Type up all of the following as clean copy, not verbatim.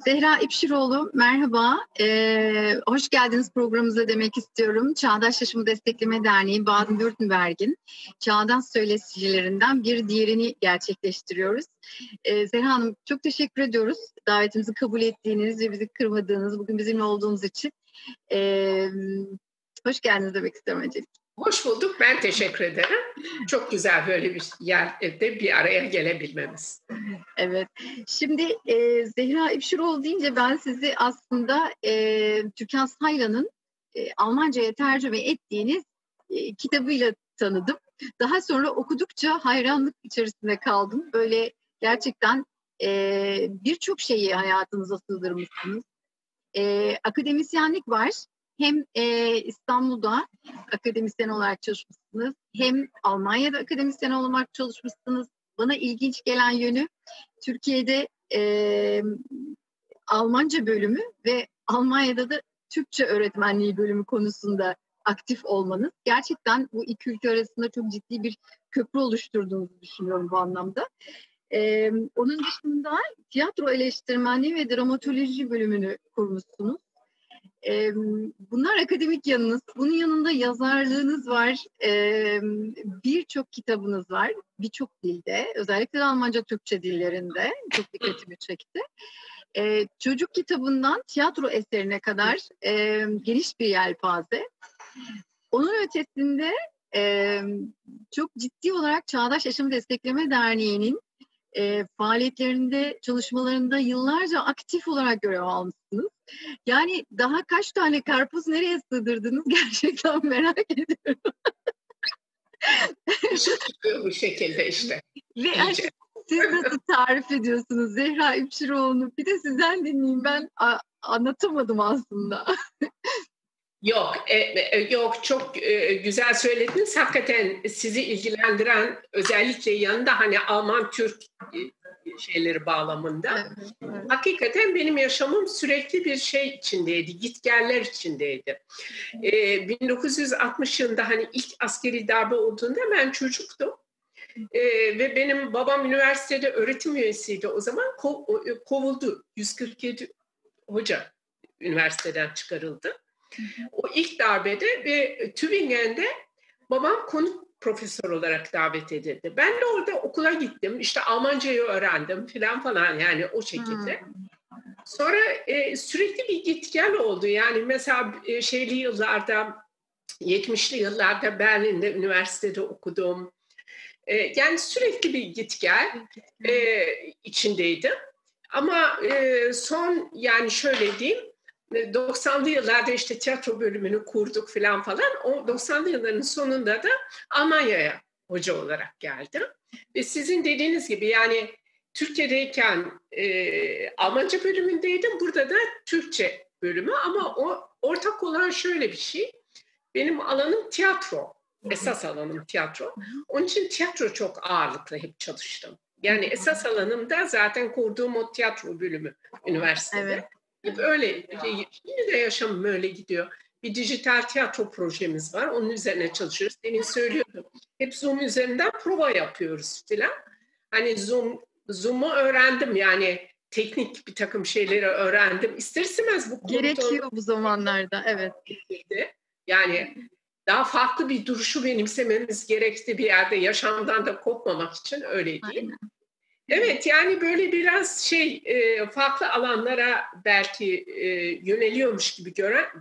Zehra İpşiroğlu, merhaba. Hoş geldiniz programımıza demek istiyorum. Çağdaş Yaşamı Destekleme Derneği Baden-Württemberg'in Çağdaş Söyleşilerinden bir diğerini gerçekleştiriyoruz. Zehra Hanım, çok teşekkür ediyoruz davetimizi kabul ettiğiniz ve bizi kırmadığınız, bugün bizimle olduğunuz için. Hoş geldiniz demek istiyorum öncelikle. Hoş bulduk. Ben teşekkür ederim. Çok güzel böyle bir yerde bir araya gelebilmemiz. Evet. Şimdi Zehra İpşiroğlu deyince ben sizi aslında Türkan Saylan'ın Almanca'ya tercüme ettiğiniz kitabıyla tanıdım. Daha sonra okudukça hayranlık içerisinde kaldım. Böyle gerçekten birçok şeyi hayatınıza sığdırmışsınız. Akademisyenlik var. Hem İstanbul'da akademisyen olarak çalışmışsınız, hem Almanya'da akademisyen olarak çalışmışsınız. Bana ilginç gelen yönü Türkiye'de Almanca bölümü ve Almanya'da da Türkçe öğretmenliği bölümü konusunda aktif olmanız. Gerçekten bu iki ülke arasında çok ciddi bir köprü oluşturduğunuzu düşünüyorum bu anlamda. Onun dışında tiyatro eleştirmenliği ve dramatoloji bölümünü kurmuşsunuz. Bunlar akademik yanınız. Bunun yanında yazarlığınız var. Birçok kitabınız var. Birçok dilde. Özellikle de Almanca, Türkçe dillerinde. Çok dikkatimi çekti. Çocuk kitabından tiyatro eserine kadar geniş bir yelpaze. Onun ötesinde çok ciddi olarak Çağdaş Yaşam Destekleme Derneği'nin faaliyetlerinde, çalışmalarında yıllarca aktif olarak görev almışsınız. Yani daha kaç tane karpuz nereye sığdırdınız gerçekten merak ediyorum. Bu şekilde işte. Ve siz nasıl tarif ediyorsunuz Zehra İpşiroğlu'nu? Bir de sizden dinleyeyim, ben anlatamadım aslında. Yok çok güzel söylediniz. Hakikaten sizi ilgilendiren özellikle yanında hani Alman-Türk şeyleri bağlamında. Evet. Hakikaten benim yaşamım sürekli bir şey içindeydi, gitgeller içindeydi. 1960 yılında hani ilk askeri darbe olduğunda ben çocuktum. Ve benim babam üniversitede öğretim üyesiydi. O zaman kovuldu. 147 hoca üniversiteden çıkarıldı. O ilk darbede ve Tübingen'de babam konuk profesör olarak davet edildi. Ben de orada okula gittim. İşte Almancayı öğrendim falan yani o şekilde. Sonra sürekli bir git gel oldu. Yani mesela şeyli yıllarda 70'li yıllarda Berlin'de üniversitede okudum. Yani sürekli bir git gel içindeydim. Ama son yani şöyle diyeyim 90'lı yıllarda işte tiyatro bölümünü kurduk falan. O 90'lı yılların sonunda da Almanya'ya hoca olarak geldim. Ve sizin dediğiniz gibi yani Türkiye'deyken Almanca bölümündeydim. Burada da Türkçe bölümü ama ortak olan şöyle bir şey. Benim alanım tiyatro. Esas alanım tiyatro. Onun için tiyatro çok ağırlıklı hep çalıştım. Yani esas alanım da zaten kurduğum o tiyatro bölümü üniversitede. Evet. Hep öyle. Yine de yaşamım öyle gidiyor. Bir dijital tiyatro projemiz var. Onun üzerine çalışıyoruz. Demin söylüyordum. Hep Zoom üzerinden prova yapıyoruz filan. Hani Zoom'u öğrendim. Yani teknik bir takım şeyleri öğrendim. İster istemez bu gerekiyor bu zamanlarda. Evet. Yani daha farklı bir duruşu benimsememiz gerekti bir yerde. Yaşamdan da kopmamak için öyle değil. Aynen. Evet yani böyle biraz farklı alanlara belki yöneliyormuş gibi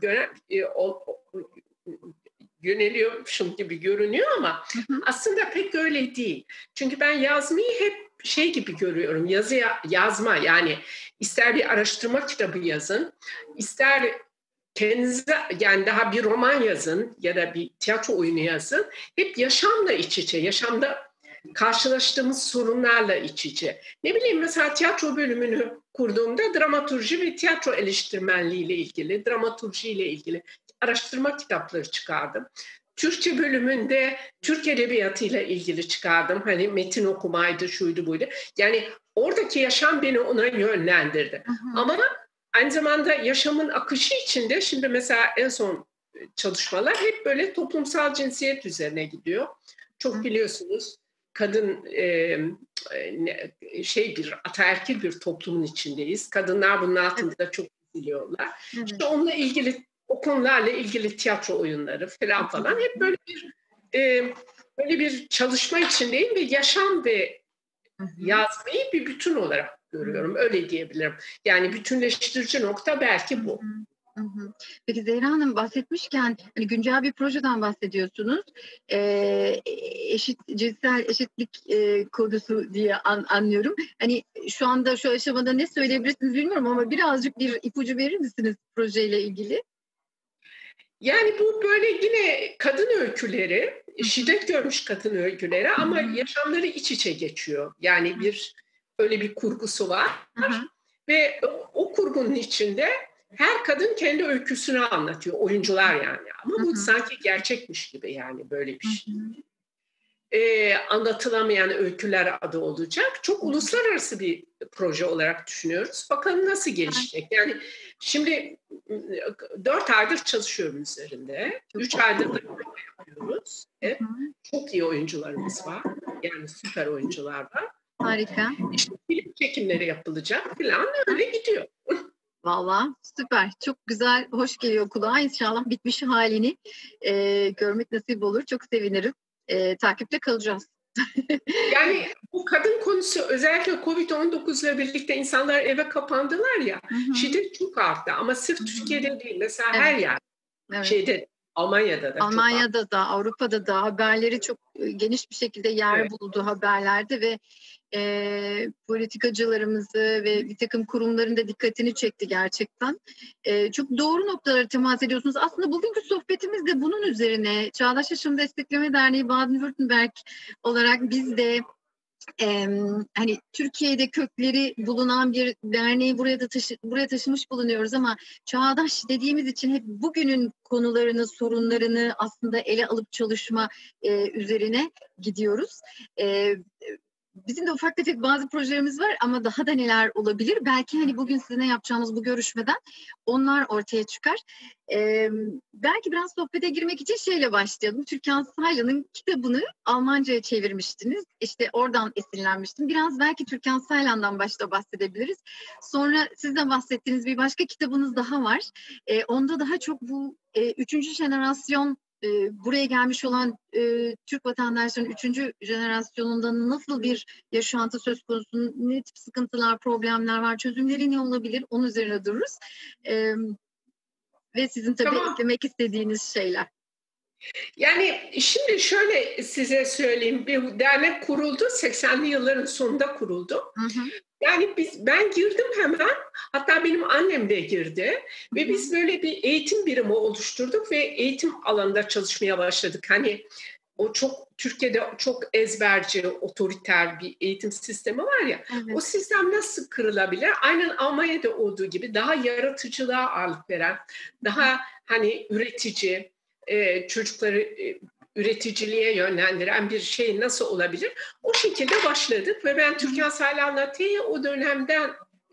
yöneliyormuşum gibi görünüyor ama aslında pek öyle değil. Çünkü ben yazmayı hep gibi görüyorum. Yazma yani ister bir araştırma kitabı yazın, ister kendinize yani daha bir roman yazın ya da bir tiyatro oyunu yazın. Hep yaşamla iç içe, yaşamda karşılaştığımız sorunlarla iç içe. Ne bileyim mesela tiyatro bölümünü kurduğumda dramaturji ve tiyatro eleştirmenliği ile ilgili, dramaturji ile ilgili araştırma kitapları çıkardım. Türkçe bölümünde Türk edebiyatıyla ilgili çıkardım. Hani metin okumaydı, şuydu buydu. Yani oradaki yaşam beni ona yönlendirdi. Ama aynı zamanda yaşamın akışı içinde şimdi mesela en son çalışmalar hep böyle toplumsal cinsiyet üzerine gidiyor. Çok biliyorsunuz kadın bir ataerkil bir toplumun içindeyiz. Kadınlar bunun altında çok eziliyorlar. Evet. İşte onunla ilgili, o konularla ilgili tiyatro oyunları falan hep böyle bir çalışma içindeyim ve yaşam ve yazmayı bir bütün olarak görüyorum. Öyle diyebilirim. Yani bütünleştirici nokta belki bu. Peki Zehra Hanım, bahsetmişken hani güncel bir projeden bahsediyorsunuz. Cinsel eşitlik konusu diye anlıyorum. Hani şu anda şu aşamada ne söyleyebilirsiniz bilmiyorum ama birazcık bir ipucu verir misiniz projeyle ilgili? Yani bu böyle yine kadın öyküleri, şiddet görmüş kadın öyküleri ama yaşamları iç içe geçiyor. Yani öyle bir kurgusu var. Ve o kurgunun içinde her kadın kendi öyküsünü anlatıyor. Oyuncular yani. Ama bu sanki gerçekmiş gibi, yani böyle bir şey. Anlatılamayan öyküler adı olacak. Çok uluslararası bir proje olarak düşünüyoruz. Bakalım nasıl gelişecek. Yani şimdi 4 aydır çalışıyorum üzerinde. 3 aydır da yapıyoruz. Çok iyi oyuncularımız var. Yani süper oyuncular var. Harika. İşte film çekimleri yapılacak falan, öyle gidiyor. Vallahi süper. Çok güzel, hoş geliyor kulağa. İnşallah bitmiş halini görmek nasip olur. Çok sevinirim. Takipte kalacağız. Yani bu kadın konusu özellikle Covid-19 ile birlikte insanlar eve kapandılar ya, şiddet çok arttı ama sırf Türkiye'de değil, mesela her yer. Evet. Almanya'da da Almanya'da da, Avrupa'da da haberleri çok geniş bir şekilde yer buldu haberlerde ve politikacılarımızı ve bir takım kurumların da dikkatini çekti gerçekten. Çok doğru noktalara temas ediyorsunuz. Aslında bugünkü sohbetimiz de bunun üzerine. Çağdaş Yaşam Destekleme Derneği Baden-Württemberg olarak biz de hani Türkiye'de kökleri bulunan bir derneği buraya taşımış bulunuyoruz ama çağdaş dediğimiz için hep bugünün konularını, sorunlarını aslında ele alıp çalışma üzerine gidiyoruz. Bizim de ufak tefek bazı projelerimiz var ama daha da neler olabilir? Belki hani bugün sizinle yapacağımız bu görüşmeden onlar ortaya çıkar. Belki biraz sohbete girmek için şeyle başlayalım. Türkan Saylan'ın kitabını Almanca'ya çevirmiştiniz. İşte oradan esinlenmiştim. Biraz belki Türkan Saylan'dan başta bahsedebiliriz. Sonra siz de bahsettiğiniz bir başka kitabınız daha var. Onda daha çok bu 3. jenerasyon buraya gelmiş olan Türk vatandaşların 3. jenerasyonunda nasıl bir yaşantı söz konusu, ne tip sıkıntılar, problemler var, çözümleri ne olabilir, onun üzerine dururuz. Ve sizin tabii eklemek istediğiniz şeyler. Yani şimdi şöyle size söyleyeyim, bir dernek kuruldu, 80'li yılların sonunda kuruldu. Yani ben girdim hemen, hatta benim annem de girdi ve biz böyle bir eğitim birimi oluşturduk ve eğitim alanında çalışmaya başladık. Hani o Türkiye'de çok ezberci, otoriter bir eğitim sistemi var ya, o sistem nasıl kırılabilir? Aynen Almanya'da olduğu gibi daha yaratıcılığa ağırlık veren, daha hani üretici, çocukları üreticiliğe yönlendiren bir şey nasıl olabilir? O şekilde başladık ve ben Türkan Saylan'la o dönemden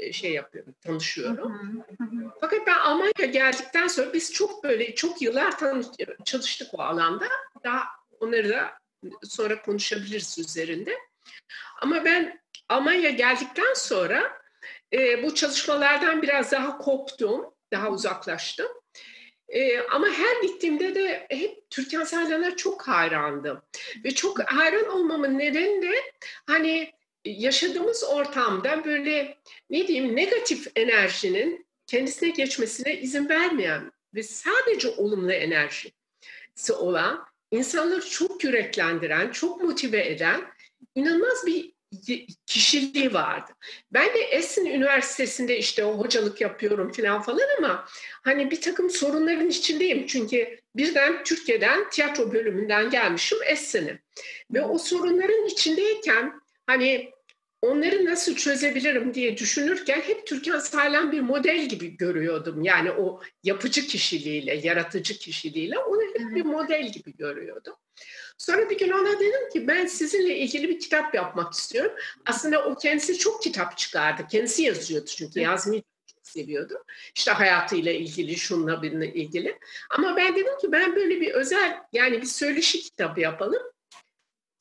tanışıyorum. Fakat ben Almanya'ya geldikten sonra biz çok yıllar çalıştık o alanda. Daha onları da sonra konuşabiliriz üzerinde. Ama ben Almanya'ya geldikten sonra bu çalışmalardan biraz daha koptum, daha uzaklaştım. Ama her gittiğimde de hep Türkan Saylan'a çok hayrandım. Ve çok hayran olmamın nedeni de hani yaşadığımız ortamda böyle negatif enerjinin kendisine geçmesine izin vermeyen ve sadece olumlu enerjisi olan, insanları çok yüreklendiren, çok motive eden inanılmaz bir kişiliği vardı. Ben de Essen Üniversitesi'nde işte o hocalık yapıyorum falan ama hani bir takım sorunların içindeyim. Çünkü birden Türkiye'den tiyatro bölümünden gelmişim Essen'e. Ve o sorunların içindeyken hani onları nasıl çözebilirim diye düşünürken hep Türkan Saylan bir model gibi görüyordum. Yani o yapıcı kişiliğiyle, yaratıcı kişiliğiyle onu hep bir model gibi görüyordum. Sonra bir gün ona dedim ki ben sizinle ilgili bir kitap yapmak istiyorum. Aslında o kendisi çok kitap çıkardı. Kendisi yazıyordu çünkü yazmayı çok seviyordu. İşte hayatıyla ilgili, şununla birine ilgili. Ama ben dedim ki ben böyle bir özel, yani bir söyleşi kitabı yapalım.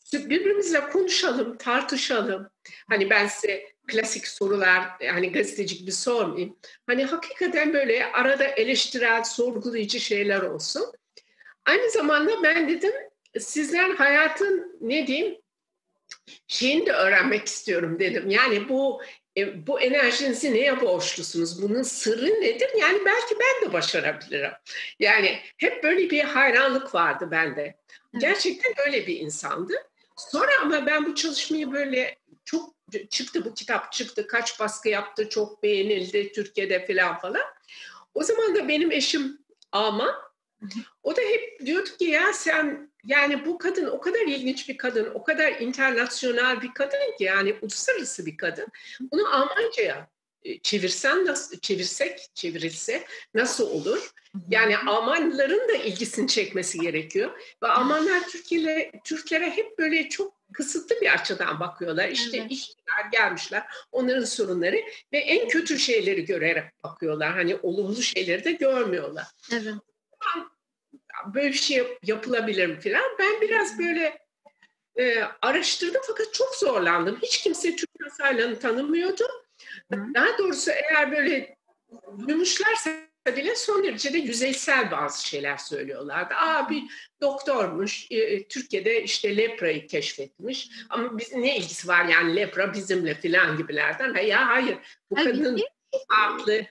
birbirimizle konuşalım, tartışalım. Hani ben size klasik sorular, hani gazeteci gibi sormayayım. Hani hakikaten böyle arada eleştirel, sorgulayıcı şeyler olsun. Aynı zamanda ben dedim sizden hayatın ne diyeyim şeyini de öğrenmek istiyorum dedim. Yani bu enerjinizi neye borçlusunuz? Bunun sırrı nedir? Yani belki ben de başarabilirim. Yani hep böyle bir hayranlık vardı bende. Gerçekten öyle bir insandı. Sonra ama ben bu çalışmayı böyle çok çıktı, bu kitap çıktı, kaç baskı yaptı, çok beğenildi Türkiye'de falan. O zaman da benim eşim Alman. O da hep diyordu ki ya sen yani bu kadın o kadar ilginç bir kadın, o kadar internasyonel bir kadın ki yani uluslararası bir kadın. Bunu Almanca'ya çevrilse nasıl olur? Yani Almanların da ilgisini çekmesi gerekiyor. Ve Almanlar Türklere hep böyle çok kısıtlı bir açıdan bakıyorlar. İşte işçiler gelmişler, onların sorunları ve en kötü şeyleri görerek bakıyorlar. Hani olumlu şeyleri de görmüyorlar. Evet. Böyle bir şey yapılabilir mi falan. Ben biraz böyle araştırdım fakat çok zorlandım. Hiç kimse Türk Saylan'ı tanımıyordu. Daha doğrusu eğer böyle duymuşlarsa bile son derece de yüzeysel bazı şeyler söylüyorlardı. Bir doktormuş, Türkiye'de işte leprayı keşfetmiş ama ne ilgisi var yani lepra bizimle falan gibilerden. Hayır, bu kadının farklı,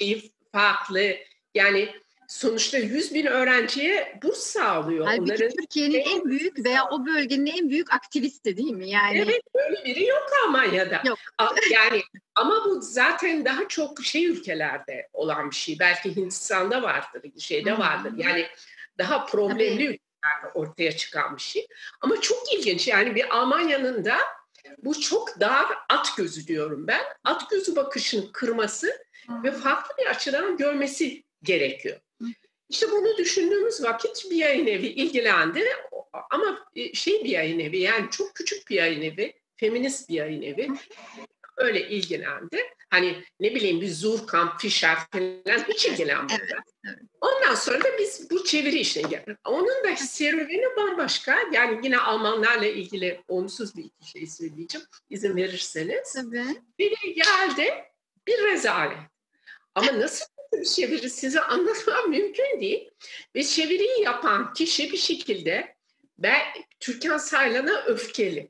farklı yani sonuçta 100.000 öğrenciye burs sağlıyor. Halbuki Türkiye'nin en büyük veya o bölgenin en büyük aktivisti değil mi? Yani evet, böyle biri yok Almanya'da. Yok. Yani ama bu zaten daha çok ülkelerde olan bir şey. Belki Hindistan'da vardır, şeyde vardır. Yani daha problemli ülkelerde ortaya çıkan bir şey. Ama çok ilginç. Yani bir Almanya'nın da bu çok dar at gözü diyorum ben. At gözü bakışını kırması ve farklı bir açıdan görmesi gerekiyor. İşte bunu düşündüğümüz vakit bir yayın evi ilgilendi ama bir yayın evi yani çok küçük bir yayın evi, feminist bir yayın evi öyle ilgilendi. Hani ne bileyim bir Zurkamp, Fischer falan hiç ilgilenmedi. Ondan sonra da biz bu çeviri işine geldik. Onun da serüveni bambaşka. Yani yine Almanlarla ilgili olumsuz bir iki şey söyleyeceğim izin verirseniz. Tabii. Biri geldi bir rezalet. Ama nasıl bir çeviri size anlatmam mümkün değil. Ve çeviriyi yapan kişi bir şekilde Türkan Saylan'a öfkeli.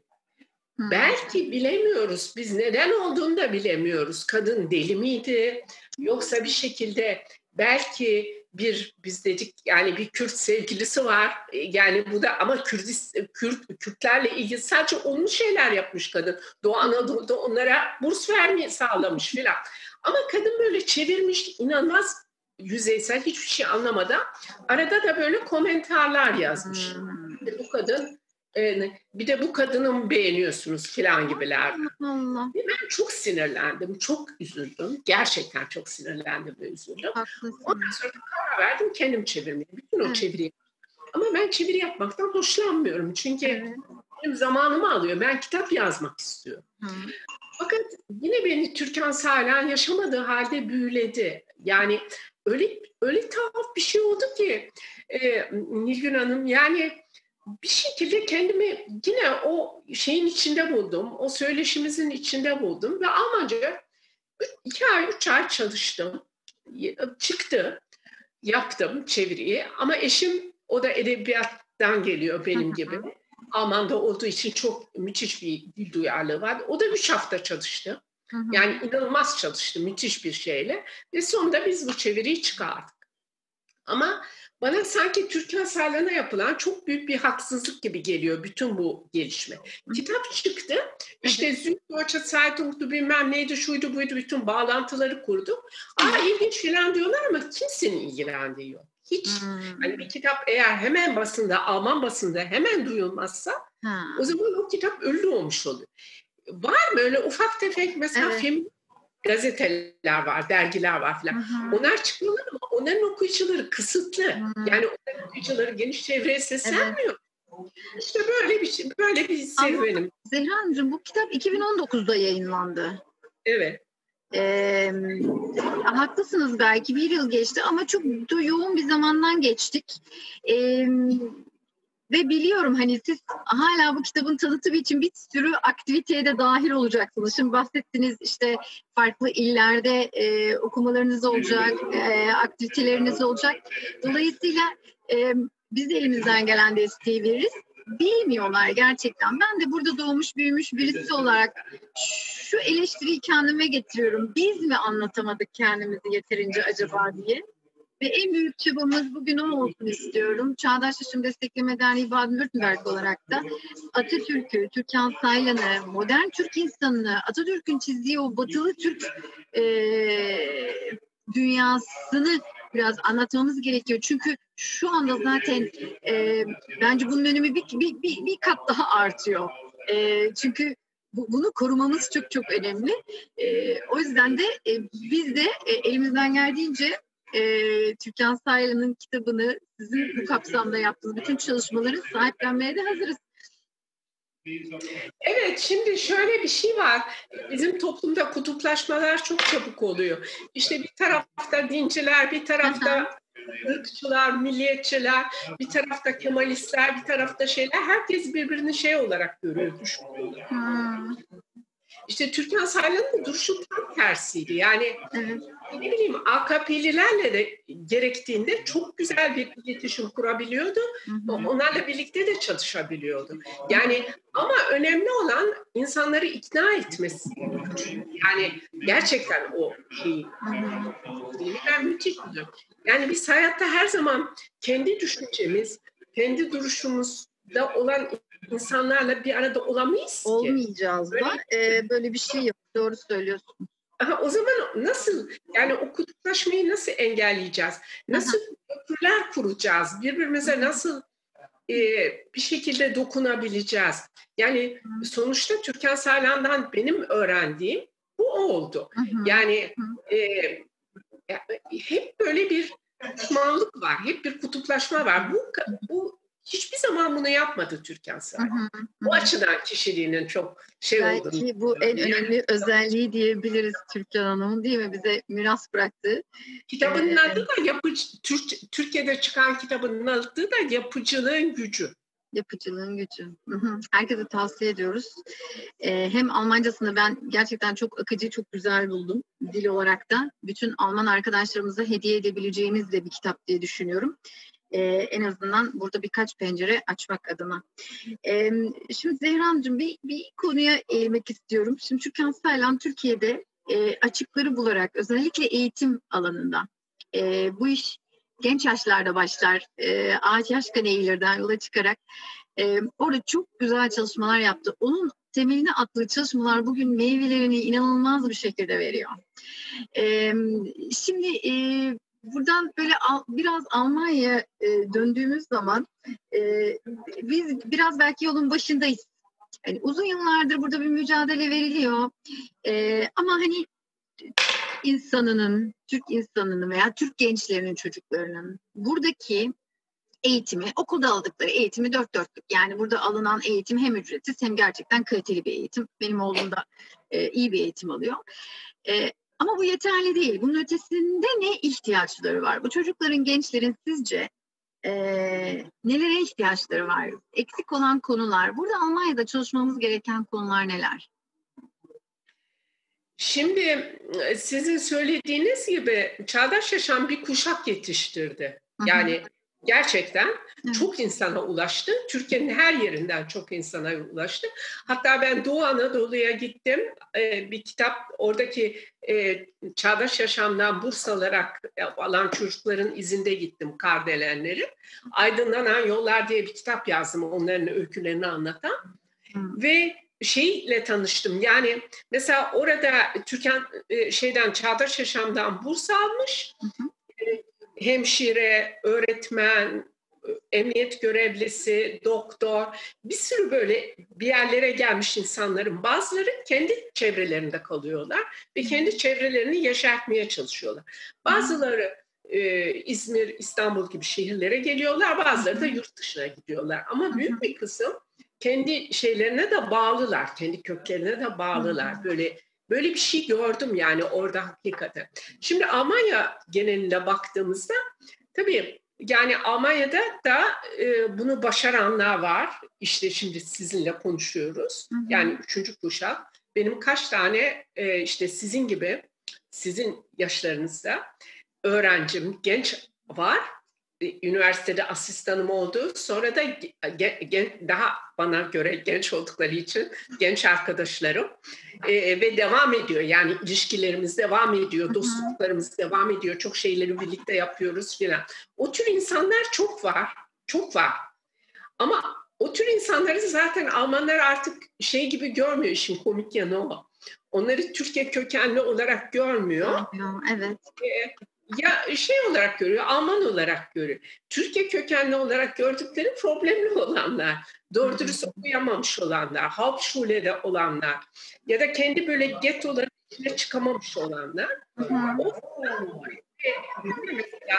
Belki bilemiyoruz. Biz neden olduğunu da bilemiyoruz. Kadın deli miydi? Yoksa bir şekilde belki biz dedik yani bir Kürt sevgilisi var. Yani bu da ama Kürtlerle ilgili sadece olumlu şeyler yapmış kadın. Doğu Anadolu'da onlara burs vermeyi sağlamış filan. Ama kadın böyle çevirmiş, inanılmaz yüzeysel, hiçbir şey anlamadan. Arada da böyle komentarlar yazmış. Bu kadın, bir de bu kadını mı beğeniyorsunuz falan gibiler. Ben çok sinirlendim, çok üzüldüm. Gerçekten çok sinirlendim ve üzüldüm. Ondan sonra karar verdim kendim çevirmeye. Bütün o çeviriyi. Ama ben çeviri yapmaktan hoşlanmıyorum. Çünkü benim zamanımı alıyor. Ben kitap yazmak istiyorum. Fakat yine beni Türkan Saylan yaşamadığı halde büyüledi. Yani öyle tuhaf bir şey oldu ki Nilgün Hanım yani bir şekilde kendimi yine o şeyin içinde buldum. O söyleşimizin içinde buldum ve Almanca 2 ay 3 ay çalıştım. Çıktı. Yaptım çeviriyi ama eşim o da edebiyattan geliyor benim gibi. Alman'da olduğu için çok müthiş bir dil duyarlılığı var. O da 3 hafta çalıştı. Yani inanılmaz çalıştı müthiş bir şeyle. Ve sonunda biz bu çeviriyi çıkardık. Ama bana sanki Türkan Saylan'a yapılan çok büyük bir haksızlık gibi geliyor bütün bu gelişme. Kitap çıktı. İşte Süddeutsche Zeitung'du bilmem neydi şuydu buydu bütün bağlantıları kurduk. İlginç filan diyorlar ama kimsenin ilgilendiği yok. Hiç. Hani bir kitap eğer hemen basında, Alman basında hemen duyulmazsa o zaman o kitap ölü olmuş oluyor. Var mı öyle ufak tefek mesela feminist gazeteler var, dergiler var filan. Onlar çıkıyorlar ama onların okuyucuları kısıtlı. Yani onların okuyucuları geniş çevreye seslenmiyor. İşte böyle bir serüvenim. Zehra Hanımcığım bu kitap 2019'da yayınlandı. Evet. Haklısınız belki bir yıl geçti ama çok yoğun bir zamandan geçtik. Ve biliyorum hani siz hala bu kitabın tanıtımı için bir sürü aktiviteye de dahil olacaksınız. Şimdi bahsettiniz işte farklı illerde okumalarınız olacak, aktiviteleriniz olacak. Dolayısıyla biz de elimizden gelen desteği veririz. Bilmiyorlar gerçekten. Ben de burada doğmuş büyümüş birisi olarak şu eleştiriyi kendime getiriyorum. Biz mi anlatamadık kendimizi yeterince acaba diye? Ve en büyük çabamız bugün o olsun istiyorum. Çağdaş Yaşam Destekleme Derneği Baden-Württemberg olarak da Atatürk'ü, Türkan Saylan'ı, modern Türk insanını, Atatürk'ün çizdiği o batılı Türk dünyasını biraz anlatmamız gerekiyor. Çünkü şu anda zaten bence bunun önemi bir kat daha artıyor. Çünkü bunu korumamız çok çok önemli. O yüzden de biz de elimizden geldiğince Türkan Saylan'ın kitabını sizin bu kapsamda yaptığınız bütün çalışmaları sahiplenmeye de hazırız. Evet, şimdi şöyle bir şey var. Bizim toplumda kutuplaşmalar çok çabuk oluyor. İşte bir tarafta dinciler, bir tarafta ırkçılar, milliyetçiler, bir tarafta Kemalistler, bir tarafta şeyler. Herkes birbirini şey olarak görüyor, düşünüyor. İşte Türkan Saylan'ın duruşu tam tersiydi. Yani ne bileyim AKP'lilerle de gerektiğinde çok güzel bir iletişim kurabiliyordu. Onlarla birlikte de çalışabiliyordu. Yani ama önemli olan insanları ikna etmesi. Yani gerçekten o şeyi. Ben müthiş buluyorum. Yani biz hayatta her zaman kendi düşüncemiz, kendi duruşumuzda olan insanlarla bir arada olamayız ki. Olmayacağız da. Böyle bir şey yok. Doğru söylüyorsun. O zaman nasıl, yani o kutuplaşmayı nasıl engelleyeceğiz? Nasıl köprüler kuracağız? Birbirimize nasıl bir şekilde dokunabileceğiz? Yani sonuçta Türkan Saylan'dan benim öğrendiğim bu oldu. Yani hep böyle bir düşmanlık var, hep bir kutuplaşma var. Bu hiçbir zaman bunu yapmadı Türkan Saylan. Bu açıdan kişiliğinin çok olduğunu. Belki bu en önemli özelliği diyebiliriz Türkan Hanım'ın, değil mi? Bize miras bıraktığı. Kitabının adı da Türkiye'de çıkan kitabının adı da Yapıcılığın Gücü. Yapıcılığın Gücü. Herkese tavsiye ediyoruz. Hem Almancasını ben gerçekten çok akıcı, çok güzel buldum. Dil olarak da bütün Alman arkadaşlarımıza hediye edebileceğimiz de bir kitap diye düşünüyorum. En azından burada birkaç pencere açmak adına. Şimdi Zehra Hanımcığım bir konuya eğilmek istiyorum. Şimdi Türkan Saylan Türkiye'de açıkları bularak özellikle eğitim alanında bu iş genç yaşlarda başlar. Ağaç yaşken eğilirden yola çıkarak orada çok güzel çalışmalar yaptı. Onun temeline attığı çalışmalar bugün meyvelerini inanılmaz bir şekilde veriyor. Şimdi buradan böyle biraz Almanya'ya döndüğümüz zaman biz biraz belki yolun başındayız. Yani uzun yıllardır burada bir mücadele veriliyor. Ama hani Türk insanının veya Türk gençlerinin, çocuklarının buradaki eğitimi, okulda aldıkları eğitimi dört dörtlük. Yani burada alınan eğitim hem ücretsiz hem gerçekten kaliteli bir eğitim. Benim oğlum da iyi bir eğitim alıyor. Ama bu yeterli değil. Bunun ötesinde ne ihtiyaçları var? Bu çocukların, gençlerin sizce nelere ihtiyaçları var? Eksik olan konular. Burada Almanya'da çalışmamız gereken konular neler? Şimdi sizin söylediğiniz gibi Çağdaş Yaşam bir kuşak yetiştirdi. Yani gerçekten çok insana ulaştı. Türkiye'nin her yerinden çok insana ulaştı. Hatta ben Doğu Anadolu'ya gittim. Bir kitap, oradaki Çağdaş Yaşam'dan burs alarak alan çocukların izinde gittim, Kardelenleri. Aydınlanan Yollar diye bir kitap yazdım, onların öykülerini anlatan. Ve şeyle tanıştım. Yani mesela orada Türkan Çağdaş Yaşam'dan burs almış. Hemşire, öğretmen, emniyet görevlisi, doktor, bir sürü böyle bir yerlere gelmiş insanların bazıları kendi çevrelerinde kalıyorlar ve kendi çevrelerini yaşatmaya çalışıyorlar. Bazıları İzmir, İstanbul gibi şehirlere geliyorlar, bazıları da yurt dışına gidiyorlar. Ama büyük bir kısım kendi şeylerine de bağlılar, kendi köklerine de bağlılar. Böyle bir şey gördüm yani orada hakikaten. Şimdi Almanya genelinde baktığımızda tabii Yani Almanya'da da bunu başaranlar var. İşte şimdi sizinle konuşuyoruz. Hı hı. Yani 3. kuşak. Benim kaç tane işte sizin gibi, sizin yaşlarınızda öğrencim, genç var. Üniversitede asistanım oldu. Sonra da daha bana göre genç oldukları için genç arkadaşlarım ve devam ediyor. Yani ilişkilerimiz devam ediyor, dostluklarımız devam ediyor. Çok şeyleri birlikte yapıyoruz filan. O tür insanlar çok var, çok var. Ama o tür insanları zaten Almanlar artık şey gibi görmüyor, işin komik yanı o. Onları Türkiye kökenli olarak görmüyor. Evet. Ya şey olarak görüyor, Alman olarak görüyor. Türkiye kökenli olarak gördükleri problemli olanlar, doğru dürüst okuyamamış olanlar, Hauptschule'de olanlar ya da kendi böyle gettoların içine çıkamamış olanlar. O mesela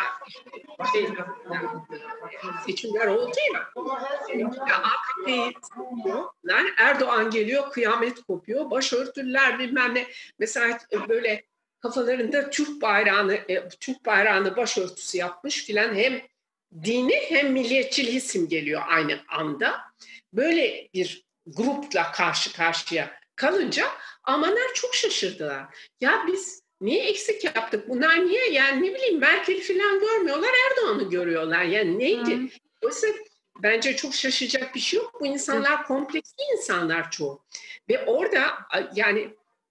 seçimler oldu ya, AKP'yi tutuyorlar, Erdoğan geliyor, kıyamet kopuyor, başörtüler bilmem ne. Mesela böyle kafalarında Türk bayrağını başörtüsü yapmış filan, hem dini hem milliyetçiliği simgeliyor aynı anda. Böyle bir grupla karşı karşıya kalınca Almanlar çok şaşırdılar. Ya biz niye eksik yaptık? Bunlar niye? Yani ne bileyim, Merkel filan görmüyorlar, Erdoğan'ı görüyorlar. Yani neydi? Oysa bence çok şaşıracak bir şey yok. Bu insanlar kompleksli insanlar çoğu. Ve orada yani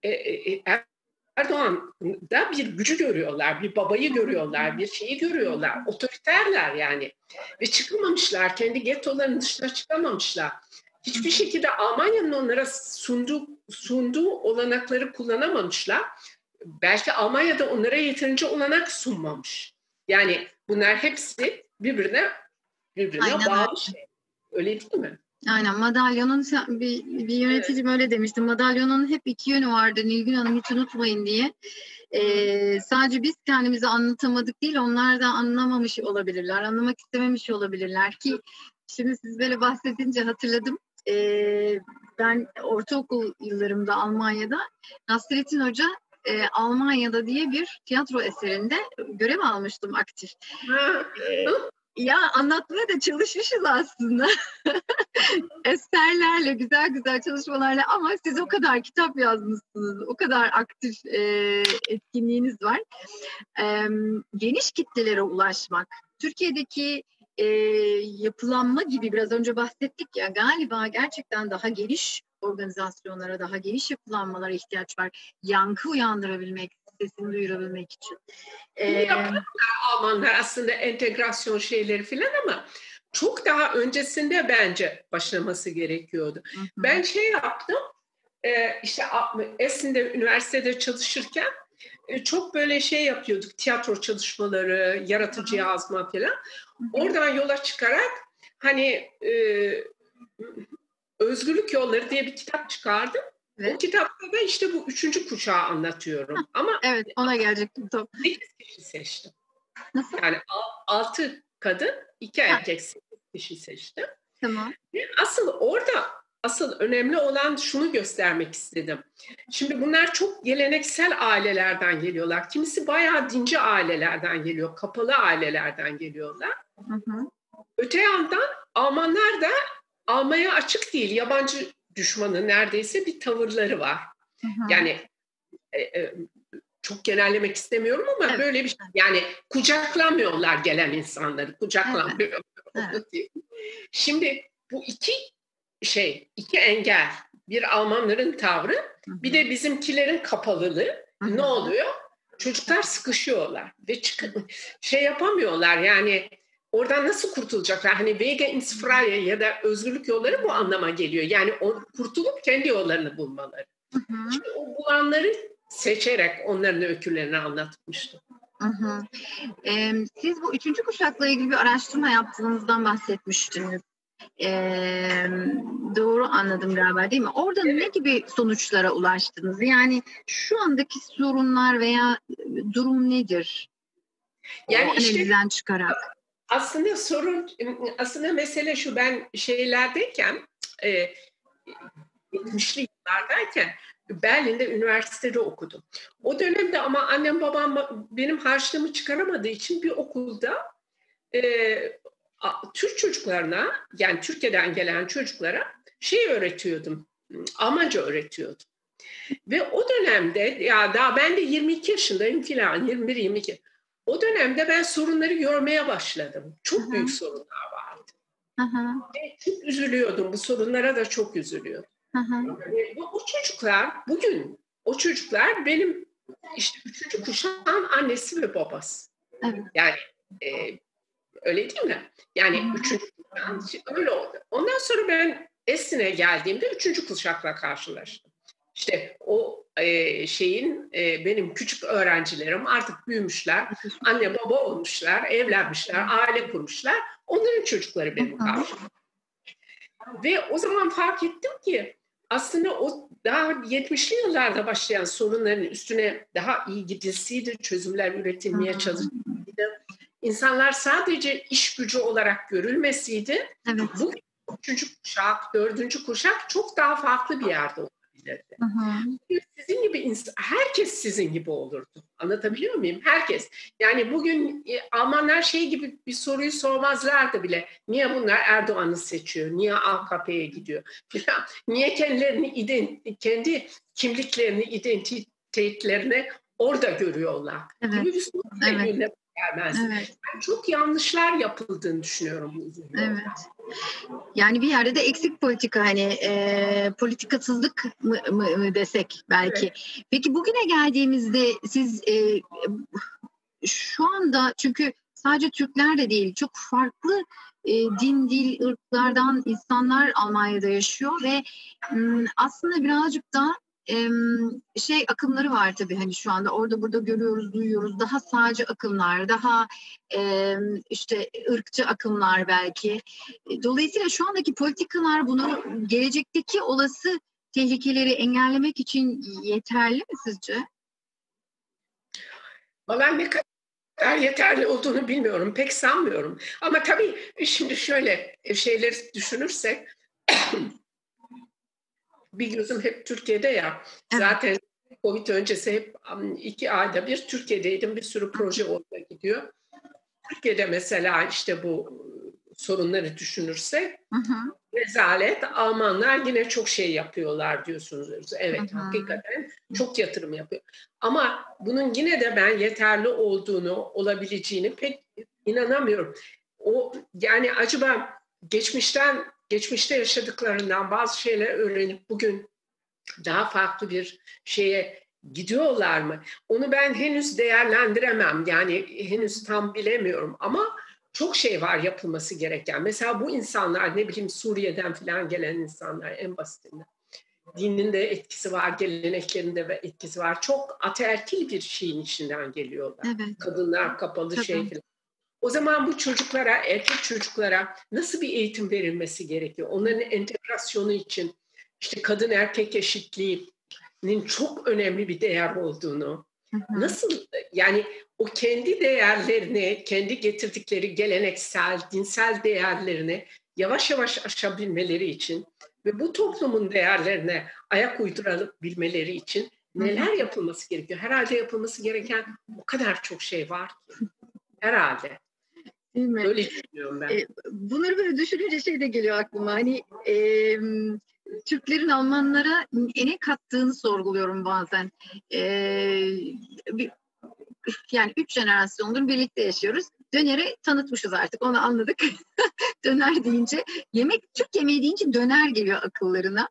Erdoğan'da bir gücü görüyorlar, bir babayı görüyorlar, bir şeyi görüyorlar. Otoriterler yani. Ve çıkamamışlar, kendi gettolarının dışına çıkamamışlar. Hiçbir şekilde Almanya'nın onlara sunduğu olanakları kullanamamışlar. Belki Almanya'da onlara yeterince olanak sunmamış. Yani bunlar hepsi birbirine bağlı şey. Öyle değil mi? Aynen, madalyonun bir yöneticim öyle demişti. Madalyonun hep iki yönü vardı Nilgün Hanım, hiç unutmayın diye. Sadece biz kendimizi anlatamadık değil, onlar da anlamamış olabilirler, anlamak istememiş olabilirler ki şimdi siz böyle bahsedince hatırladım. Ben ortaokul yıllarımda Almanya'da Nasrettin Hoca Almanya'da diye bir tiyatro eserinde görev almıştım aktif. Ya anlatmaya da çalışmışız aslında. Eserlerle, güzel güzel çalışmalarla, ama siz o kadar kitap yazmışsınız, o kadar aktif etkinliğiniz var. Geniş kitlelere ulaşmak, Türkiye'deki yapılanma gibi biraz önce bahsettik ya, galiba gerçekten daha geniş organizasyonlara, daha geniş yapılanmalara ihtiyaç var. Yankı uyandırabilmek, sesini duyurabilmek için. Almanlar aslında entegrasyon şeyleri filan, ama çok daha öncesinde bence başlaması gerekiyordu. Ben şey yaptım, işte Esen'de üniversitede çalışırken çok böyle şey yapıyorduk, tiyatro çalışmaları, yaratıcı yazma falan. Oradan yola çıkarak hani Özgürlük Yolları diye bir kitap çıkardım. Evet. O kitapta da işte bu 3. kuşağı anlatıyorum. Ama evet, ona gelecektim. 8 kişi seçtim. Nasıl? Yani 6 kadın, 2 erkek, 8 kişi seçtim. Tamam. Asıl önemli olan şunu göstermek istedim. Şimdi bunlar çok geleneksel ailelerden geliyorlar. Kimisi bayağı dinci ailelerden geliyor, kapalı ailelerden geliyorlar. Öte yandan Almanlar da almaya açık değil, yabancı düşmanı neredeyse bir tavırları var. Yani çok genellemek istemiyorum ama evet, böyle bir şey. Yani kucaklamıyorlar gelen insanları, kucaklamıyorlar. Evet. Şimdi bu iki engel, bir Almanların tavrı, bir de bizimkilerin kapalılığı. Ne oluyor? Çocuklar sıkışıyorlar ve şey yapamıyorlar, yani oradan nasıl kurtulacaklar? Hani Wege ins Freie ya da özgürlük yolları bu anlama geliyor. Yani kurtulup kendi yollarını bulmaları. Şimdi o bulanları seçerek onların öykülerini anlatmıştım. Siz bu 3. kuşakla ilgili bir araştırma yaptığınızdan bahsetmiştiniz. Doğru anladım galiba, değil mi? Orada evet, ne gibi sonuçlara ulaştınız? Yani şu andaki sorunlar veya durum nedir? Yani o işte, analizden çıkarak. Aslında mesele şu, ben şeylerdeyken 70'li yıllardayken Berlin'de üniversitede okudum. O dönemde ama annem babam benim harçlığımı çıkaramadığı için bir okulda Türk çocuklarına, yani Türkiye'den gelen çocuklara şey öğretiyordum, Almanca öğretiyordum. Ve o dönemde, ya daha ben de 22 yaşındayım filan, 21-22. O dönemde ben sorunları görmeye başladım. Çok büyük sorunlar vardı. Ve çok üzülüyordum, bu sorunlara da çok üzülüyordum. Ve o çocuklar, bugün o çocuklar benim işte 3. kuşağın annesi ve babası. Evet. Yani öyle değil mi? Yani 3. kuşağın öyle oldu. Ondan sonra ben Esin'e geldiğimde 3. kuşakla karşılaştım. İşte o benim küçük öğrencilerim artık büyümüşler, anne baba olmuşlar, evlenmişler, aile kurmuşlar. Onların çocukları benim karşımda. Ve o zaman fark ettim ki aslında o daha 70'li yıllarda başlayan sorunların üstüne daha iyi gidilseydi, çözümler üretilmeye çalışılsaydı, insanlar sadece iş gücü olarak görülmesiydi, bu 3. kuşak, 4. kuşak çok daha farklı bir yerde olabilirdi. Sizin gibi herkes sizin gibi olurdu. Anlatabiliyor muyum? Herkes. Yani bugün Almanlar şey gibi bir soruyu sormazlardı bile. Niye bunlar Erdoğan'ı seçiyor? Niye AKP'ye gidiyor? Niye kendi kimliklerini, identitelerini orada görüyorlar? Gibi bir soru gündeme gelmez. Ben çok yanlışlar yapıldığını düşünüyorum bu yüzden. Evet. Yani bir yerde de eksik politika, hani politikasızlık mı desek belki. Evet. Peki bugüne geldiğimizde siz şu anda, çünkü sadece Türkler de değil, çok farklı din, dil, ırklardan insanlar Almanya'da yaşıyor ve aslında birazcık da akımları var tabii, hani şu anda orada burada görüyoruz, duyuyoruz, daha sağcı akımlar, daha işte ırkçı akımlar belki. Dolayısıyla şu andaki politikalar bunu, gelecekteki olası tehlikeleri engellemek için yeterli mi sizce? Vallahi ne kadar yeterli olduğunu bilmiyorum, pek sanmıyorum. Ama tabii şimdi şöyle şeyleri düşünürsek bir gözüm hep Türkiye'de ya. Evet. Zaten Covid öncesi hep 2 ayda bir Türkiye'deydim. Bir sürü proje orada gidiyor. Türkiye'de mesela işte bu sorunları düşünürsek rezalet. Almanlar yine çok şey yapıyorlar diyorsunuz. Evet, hakikaten çok yatırım yapıyor. Ama bunun yine de ben yeterli olabileceğini pek inanamıyorum. Yani acaba geçmişte yaşadıklarından bazı şeyler öğrenip bugün daha farklı bir şeye gidiyorlar mı? Onu ben henüz değerlendiremem. Yani henüz tam bilemiyorum ama çok şey var yapılması gereken. Mesela bu insanlar, ne bileyim, Suriye'den falan gelen insanlar en basitinden. Dinin de etkisi var, geleneklerinde de etkisi var. Çok ataerkil bir şeyin içinden geliyorlar. Evet. Kadınlar kapalı şey falan. O zaman bu çocuklara, erkek çocuklara nasıl bir eğitim verilmesi gerekiyor? Onların entegrasyonu için işte kadın erkek eşitliğinin çok önemli bir değer olduğunu, nasıl, yani o kendi değerlerini, kendi getirdikleri geleneksel, dinsel değerlerini yavaş yavaş aşabilmeleri için ve bu toplumun değerlerine ayak uydurabilmeleri için neler yapılması gerekiyor? Herhalde yapılması gereken o kadar çok şey var ki. Herhalde. Değil mi? Öyle düşünüyorum ben. Bunları böyle düşününce şey de geliyor aklıma. Hani Türklerin Almanlara ne kattığını sorguluyorum bazen. Yani 3 jenerasyondur birlikte yaşıyoruz. Döneri tanıtmışız artık, onu anladık. Döner deyince, Türk yemeği deyince döner geliyor akıllarına.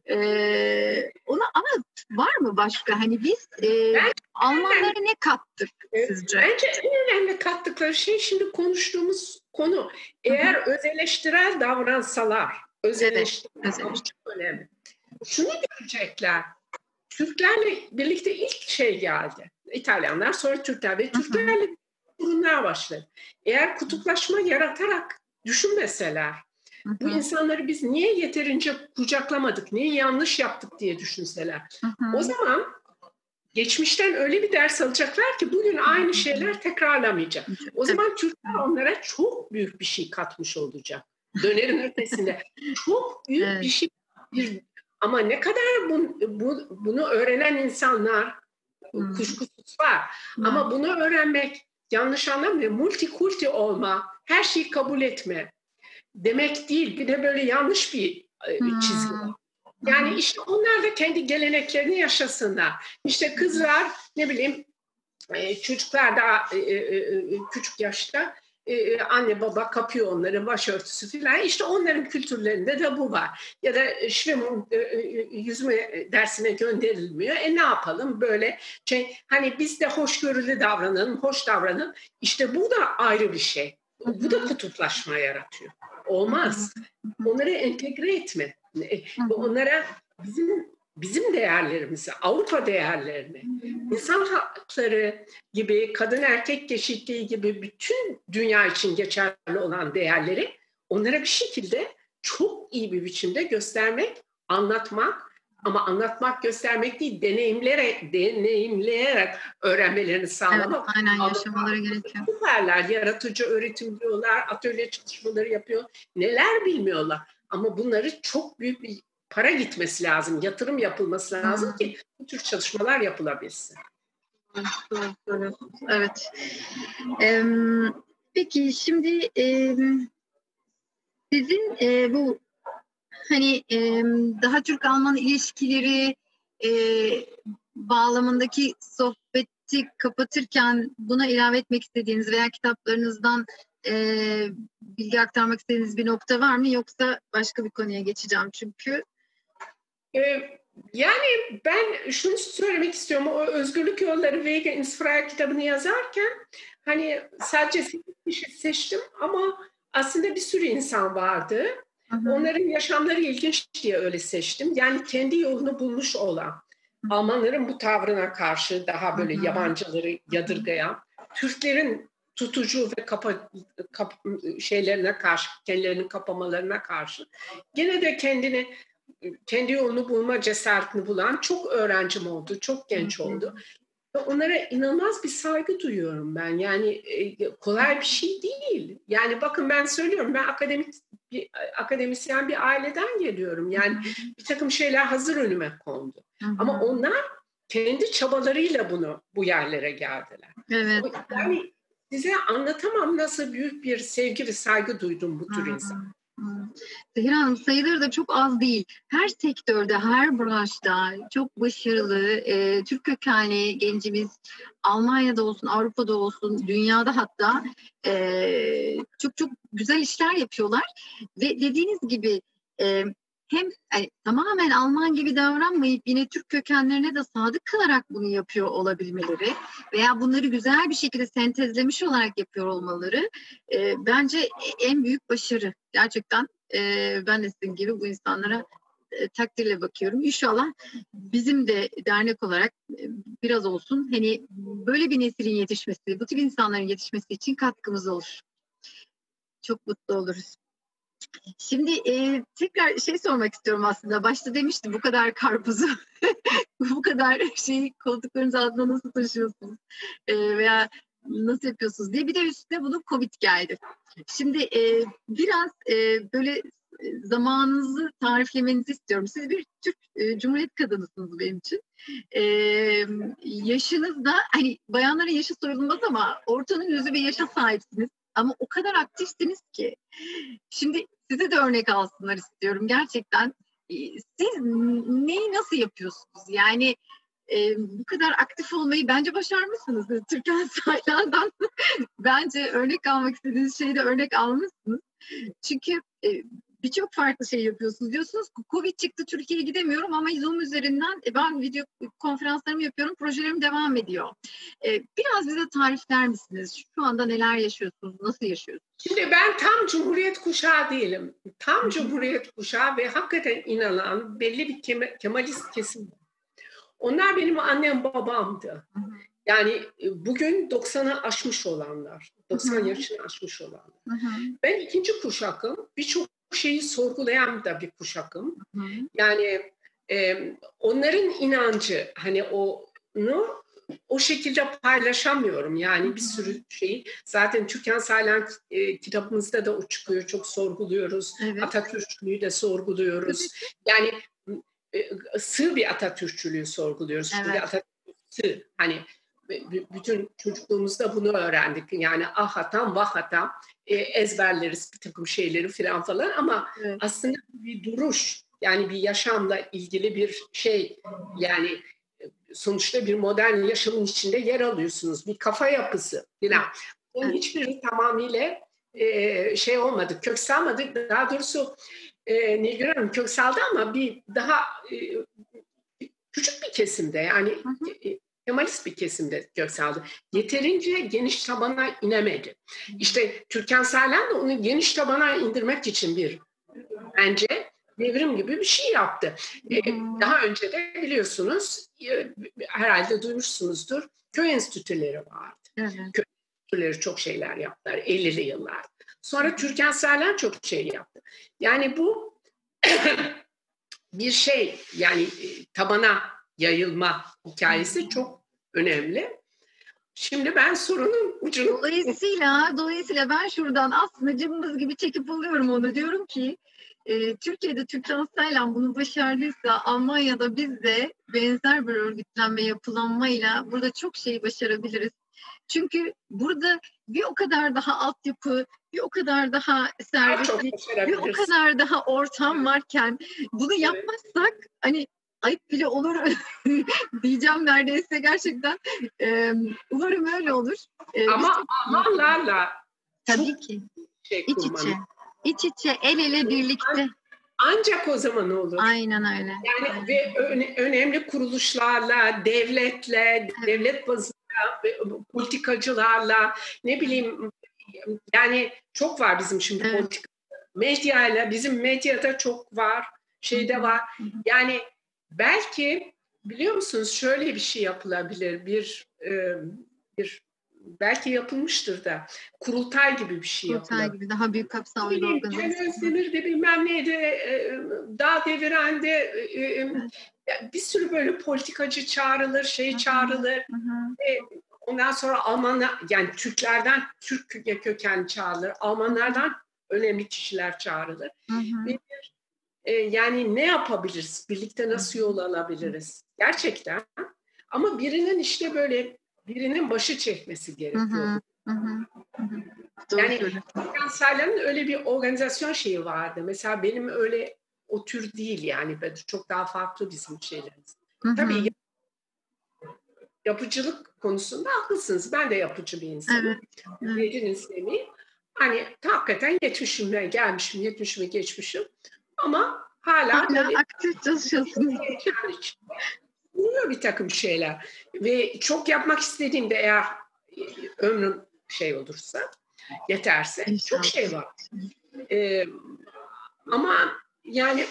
Ama var mı başka? Hani biz Almanlara ne kattık sizce? Bence en önemli kattıkları şey şimdi konuştuğumuz konu. Eğer özeleştirel davransalar, özeleştirel çok önemli. Şunu görecekler. Türklerle birlikte ilk şey geldi. İtalyanlar, sonra Türkler ve Türklerle sorunlar başladı. Eğer kutuplaşma yaratarak düşünmeseler, bu insanları biz niye yeterince kucaklamadık, niye yanlış yaptık diye düşünseler, o zaman geçmişten öyle bir ders alacaklar ki bugün aynı şeyler tekrarlamayacak. O zaman Türkler onlara çok büyük bir şey katmış olacak. Dönerin ötesinde. Çok büyük bir şey. Ama ne kadar bunu öğrenen insanlar kuşkusuz var. Ama bunu öğrenmek yanlış anlamayın, multikulti olma, her şeyi kabul etme demek değil. Bir de böyle yanlış bir çizgi var. Yani işte onlar da kendi geleneklerini yaşasınlar. İşte kızlar, ne bileyim, çocuklar daha küçük yaşta anne baba kapıyor onların başörtüsü falan. İşte onların kültürlerinde de bu var. Ya da yüzme dersine gönderilmiyor. Ne yapalım böyle hani biz de hoşgörülü davranalım, hoş davranalım. İşte bu da ayrı bir şey. Bu da kutuplaşma yaratıyor. Olmaz. Onları entegre etme. Onlara bizim değerlerimizi, Avrupa değerlerini, insan hakları gibi, kadın erkek eşitliği gibi bütün dünya için geçerli olan değerleri onlara bir şekilde çok iyi bir biçimde göstermek, anlatmak, ama anlatmak, göstermek değil, deneyimleyerek öğrenmelerini sağlamak. Evet, aynen, yaşamaları gerekiyor. Süperler, yaratıcı öğretim diyorlar, atölye çalışmaları yapıyor. Neler bilmiyorlar. Ama bunları çok büyük bir para gitmesi lazım, yatırım yapılması lazım ki bu tür çalışmalar yapılabilsin. Evet. Peki şimdi sizin bu hani daha Türk-Alman ilişkileri bağlamındaki sohbeti kapatırken buna ilave etmek istediğiniz veya kitaplarınızdan bilgi aktarmak istediğiniz bir nokta var mı? Yoksa başka bir konuya geçeceğim çünkü. Yani ben şunu söylemek istiyorum. O Özgürlük Yolları Wege ins Freie kitabını yazarken hani sadece 8 kişi seçtim ama aslında bir sürü insan vardı. Onların yaşamları ilginç diye öyle seçtim. Yani kendi yolunu bulmuş olan, Almanların bu tavrına karşı daha böyle yabancıları yadırgayan, Türklerin tutucu ve şeylerine karşı, kendilerinin kapamalarına karşı gene de kendi yolunu bulma cesaretini bulan çok öğrencim oldu, çok genç oldu. Onlara inanılmaz bir saygı duyuyorum ben. Yani kolay bir şey değil. Yani bakın ben söylüyorum, ben akademisyen bir aileden geliyorum. Yani bir takım şeyler hazır önüme kondu. Ama onlar kendi çabalarıyla bu yerlere geldiler. Evet. Yani size anlatamam nasıl büyük bir sevgi ve saygı duydum bu tür insan. Zehra Hanım, sayıları da çok az değil. Her sektörde, her branşta çok başarılı Türk kökenli gencimiz, Almanya'da olsun, Avrupa'da olsun, dünyada hatta çok çok güzel işler yapıyorlar. Ve dediğiniz gibi hem tamamen Alman gibi davranmayıp yine Türk kökenlerine de sadık kalarak bunu yapıyor olabilmeleri veya bunları güzel bir şekilde sentezlemiş olarak yapıyor olmaları bence en büyük başarı. Gerçekten ben de sizin gibi bu insanlara takdirle bakıyorum. İnşallah bizim de dernek olarak biraz olsun hani böyle bir neslin yetişmesi, bu tip insanların yetişmesi için katkımız olur. Çok mutlu oluruz. Şimdi tekrar sormak istiyorum aslında. Başta demiştim, bu kadar karpuzu, bu kadar şeyi koltuklarınız altında nasıl taşıyorsunuz veya nasıl yapıyorsunuz diye. Bir de üstüne bunun Covid geldi. Şimdi biraz böyle zamanınızı tariflemenizi istiyorum. Siz bir Türk Cumhuriyet kadınısınız benim için. Yaşınız da hani bayanların yaşı sorulmaz ama ortanın yüzü bir yaşa sahipsiniz. Ama o kadar aktifsiniz ki. Şimdi size de örnek alsınlar istiyorum. Gerçekten siz neyi nasıl yapıyorsunuz? Yani bu kadar aktif olmayı bence başarmışsınız. Türkan Saylan'dan bence örnek almak istediğiniz şeyi de örnek almışsınız. Çünkü birçok farklı şey yapıyorsunuz. Diyorsunuz ki Covid çıktı, Türkiye'ye gidemiyorum ama Zoom üzerinden ben video konferanslarımı yapıyorum, projelerim devam ediyor. Biraz bize tarifler misiniz? Şu anda neler yaşıyorsunuz, nasıl yaşıyorsunuz? Şimdi ben tam Cumhuriyet kuşağı değilim. Tam Cumhuriyet kuşağı ve hakikaten inanan belli bir Kemalist kesim. Onlar benim annem babamdı. Yani bugün 90'ı aşmış olanlar, 90 yaşını aşmış olanlar. Ben ikinci kuşakım, birçok şeyi sorgulayan da bir kuşakım. Yani onların inancı, hani onu o şekilde paylaşamıyorum. Yani bir sürü şeyi. Zaten Türkan Saylan kitabımızda da o çıkıyor. Çok sorguluyoruz. Evet. Atatürkçülüğü de sorguluyoruz. Evet. Yani sığ bir Atatürkçülüğü sorguluyoruz. Evet. Şimdi Atatürkçü hani bütün çocukluğumuzda bunu öğrendik. Yani ahatam, vahatam ezberleriz bir takım şeyleri falan ama Evet. aslında bir duruş, yani bir yaşamla ilgili bir şey, yani sonuçta bir modern yaşamın içinde yer alıyorsunuz. Bir kafa yapısı falan. Bunun hiçbiri tamamıyla şey olmadı, kök salmadı. Daha doğrusu Nilgün Hanım kök saldı ama bir daha küçük bir kesimde, yani Kemalist bir kesimde kök saldı. Yeterince geniş tabana inemedi. İşte Türkan Saylan da onu geniş tabana indirmek için bence devrim gibi bir şey yaptı. Daha önce de biliyorsunuz, herhalde duymuşsunuzdur, köy enstitüleri vardı. Evet. Köy enstitüleri çok şeyler yaptılar 50'li yıllar. Sonra Türkan Saylan çok şey yaptı. Yani bu bir şey, yani tabana yayılma hikayesi çok önemli. Şimdi ben sorunun ucunu... Dolayısıyla ben şuradan aslında cımbız gibi çekip alıyorum onu. Diyorum ki Türkiye'de Türkan Saylan bunu başardıysa Almanya'da biz de benzer bir örgütlenme, yapılanmayla burada çok şey başarabiliriz. Çünkü burada bir o kadar daha altyapı, bir o kadar daha servetlik, bir o kadar daha ortam varken bunu yapmazsak hani ayıp bile olur diyeceğim neredeyse gerçekten. Umarım öyle olur. Ama Almanlarla tabii ki şey iç içe, el ele birlikte. Ancak o zaman olur. Aynen öyle. Yani ve önemli kuruluşlarla, devletle, devlet bazında, politikacılarla, ne bileyim, yani çok var bizim şimdi politika. Medyayla, bizim medyada çok var, şeyde var. Yani belki biliyor musunuz şöyle bir şey yapılabilir, bir belki yapılmıştır da kurultay gibi bir şey yapılabilir. Kurultay gibi daha büyük kapsamlı bir organizasyon. Cem Özdemir'de bilmem neydi, Dağ Deviren'de bir sürü böyle politikacı çağrılır, çağrılır. Ondan sonra Almanlar, yani Türklerden, Türk kökenli çağrılır. Almanlardan önemli kişiler çağrılır. Yani ne yapabiliriz? Birlikte nasıl yol alabiliriz? Gerçekten. Ama birinin başı çekmesi gerekiyor. Yani Türkan Saylan'ın öyle bir organizasyon şeyi vardı. Mesela benim öyle o tür değil yani. Çok daha farklı bizim şeylerimiz. Tabii yapıcılık konusunda haklısınız. Ben de yapıcı bir insanım. Dediniz demeyin. Hani hakikaten 70'ime gelmişim, 70'ime geçmişim. Ama hala aktif çalışıyorsunuz. Buluyor bir takım şeyler. Ve çok yapmak istediğimde, eğer ömrüm şey olursa, yeterse, çok şey var. Ama yani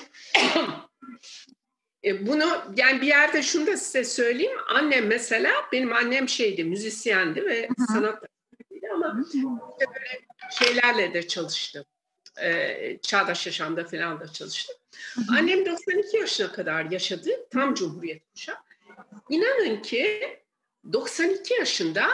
bunu, yani bir yerde şunu da size söyleyeyim. Annem mesela, benim annem müzisyendi ve sanat ama böyle şeylerle de çalıştı. Çağdaş yaşamda falan da çalıştı. Annem 92 yaşına kadar yaşadı. Tam Cumhuriyet kuşağı. İnanın ki 92 yaşında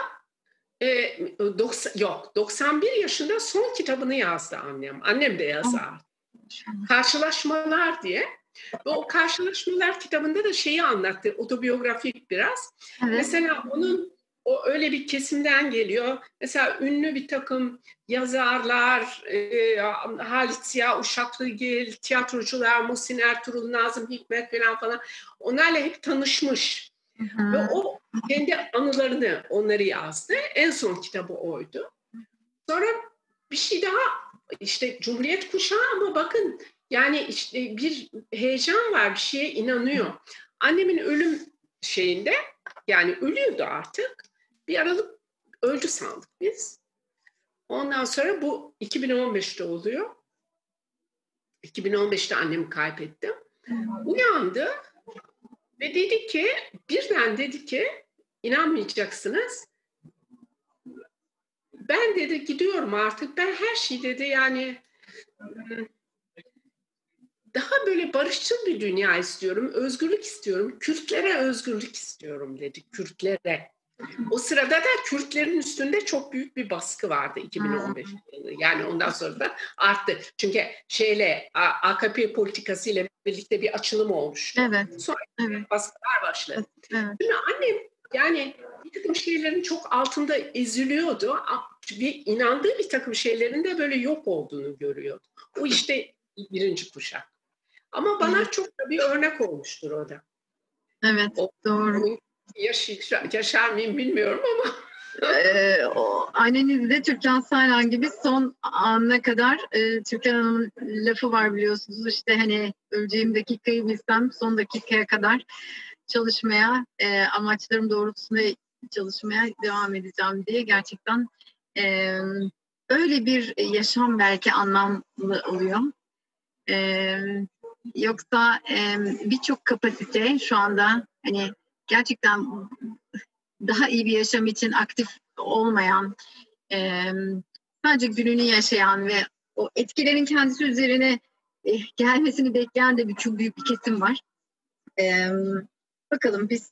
91 yaşında son kitabını yazdı annem. Annem de yazar. Karşılaşmalar diye. Ve o Karşılaşmalar kitabında da şeyi anlattı. Otobiyografik biraz. Mesela o öyle bir kesimden geliyor. Mesela ünlü bir takım yazarlar, Halit Ziya Uşaklıgil, tiyatrocular, Muhsin Ertuğrul, Nazım Hikmet falan onlarla hep tanışmış. Ve o kendi anılarını, onları yazdı. En son kitabı oydu. Sonra bir şey daha, işte Cumhuriyet kuşağı ama bakın yani işte bir heyecan var, bir şeye inanıyor. Annemin ölüm şeyinde, yani ölüyordu artık. Bir aralık öldü sandık biz. Ondan sonra bu 2015'te oluyor. 2015'te annemi kaybettim. Uyandı ve birden dedi ki inanmayacaksınız. Ben dedi gidiyorum artık. Ben her şeyi dedi yani daha böyle barışçıl bir dünya istiyorum. Özgürlük istiyorum. Kürtlere özgürlük istiyorum dedi. Kürtlere. O sırada da Kürtlerin üstünde çok büyük bir baskı vardı 2015 yılı. Yani ondan sonra da arttı. Çünkü AKP politikasıyla birlikte bir açılım olmuştu. Sonra baskılar başladı. Şimdi annem yani bir takım şeylerin çok altında eziliyordu ve inandığı bir takım şeylerin de böyle yok olduğunu görüyordu. O işte birinci kuşak. Ama bana çok da bir örnek olmuştur o da. Evet, doğru. Onun yaşar mıyım bilmiyorum ama. Anneniz de Türkan Saylan gibi son ana kadar Türkan Hanım'ın lafı var biliyorsunuz, işte hani öleceğim dakikayı bilsem son dakikaya kadar çalışmaya, amaçlarım doğrultusunda çalışmaya devam edeceğim diye. Gerçekten öyle bir yaşam belki anlamlı oluyor. Yoksa birçok kapasite şu anda hani gerçekten daha iyi bir yaşam için aktif olmayan, sadece gününü yaşayan ve o etkilerin kendisi üzerine gelmesini bekleyen de çok büyük bir kesim var. Bakalım biz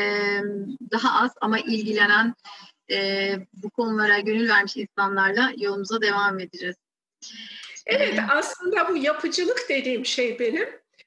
daha az ama ilgilenen, bu konulara gönül vermiş insanlarla yolumuza devam edeceğiz. Evet, aslında bu yapıcılık dediğim şey benim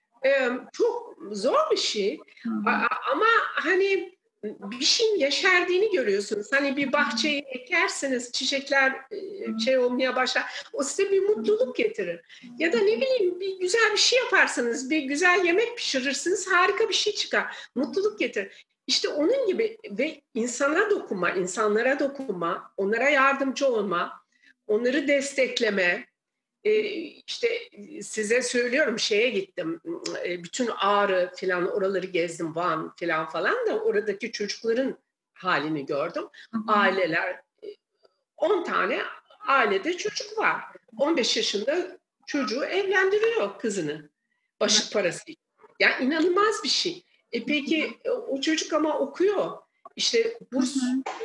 çok zor bir şey. Ama hani bir şeyin yeşerdiğini görüyorsunuz. Hani bir bahçeyi ekersiniz, çiçekler şey olmaya başlar. O size bir mutluluk getirir. Ya da ne bileyim bir güzel bir şey yaparsınız, bir güzel yemek pişirirsiniz, harika bir şey çıkar. Mutluluk getirir. İşte onun gibi ve insana dokunma, insanlara dokunma, onlara yardımcı olma, onları destekleme. İşte size söylüyorum, şeye gittim, bütün Ağrı falan oraları gezdim, Van falan da oradaki çocukların halini gördüm. Aileler, 10 tane ailede çocuk var. 15 yaşında çocuğu evlendiriyor kızını başlık parası. Yani inanılmaz bir şey. Peki o çocuk ama okuyor. İşte burs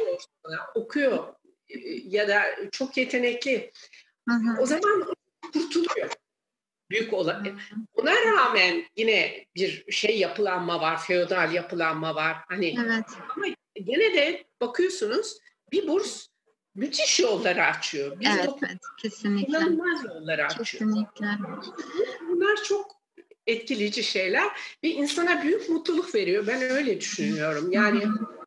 okuyor ya da çok yetenekli. O zaman kurtuluyor. Büyük olan. Ona rağmen yine bir şey yapılanma var, feodal yapılanma var. Hani evet. ama gene de bakıyorsunuz bir burs müthiş yolları açıyor. Evet, kesinlikle. İnanılmaz yolları açıyor. Kesinlikle. Bunlar çok etkileyici şeyler ve insana büyük mutluluk veriyor. Ben öyle düşünüyorum. Yani